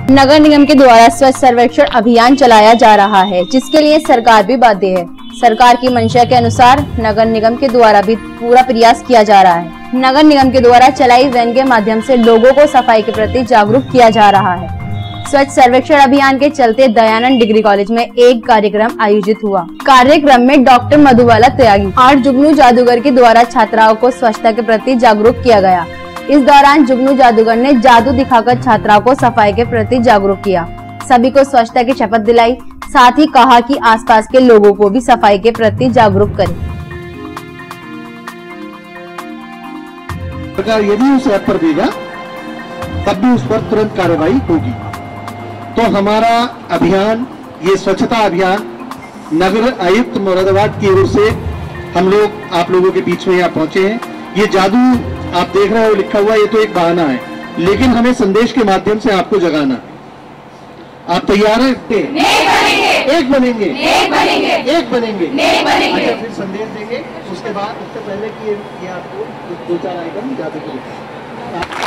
नगर निगम के द्वारा स्वच्छ सर्वेक्षण अभियान चलाया जा रहा है, जिसके लिए सरकार भी बाध्य है। सरकार की मंशा के अनुसार नगर निगम के द्वारा भी पूरा प्रयास किया जा रहा है। नगर निगम के द्वारा चलाई वैन के माध्यम से लोगों को सफाई के प्रति जागरूक किया जा रहा है। स्वच्छ सर्वेक्षण अभियान के चलते दयानंद डिग्री कॉलेज में एक कार्यक्रम आयोजित हुआ। कार्यक्रम में डॉक्टर मधुबाला त्यागी और जुगनू जादूगर के द्वारा छात्राओं को स्वच्छता के प्रति जागरूक किया गया। इस दौरान जुगनू जादूगर ने जादू दिखाकर छात्राओं को सफाई के प्रति जागरूक किया, सभी को स्वच्छता की शपथ दिलाई। साथ ही कहा कि आसपास के लोगों को भी सफाई के प्रति जागरूक करें। सरकार यदि उस ऐप पर देगा तब भी उस पर तुरंत कार्रवाई होगी। तो हमारा अभियान, ये स्वच्छता अभियान नगर आयुक्त मुरादाबाद की ओर से हम लोग आप लोगों के बीच में यहाँ पहुंचे हैं। ये जादू आप देख रहे हो लिखा हुआ, ये तो एक बहाना है, लेकिन हमें संदेश के माध्यम से आपको जगाना है। आप तैयार हैं? एक बनेंगे, एक बनेंगे, एक बनेंगे, एक बनेंगे। अच्छा, फिर संदेश देंगे। उसके बाद उससे पहले कि ये आपको 2-4 आइटम जादू के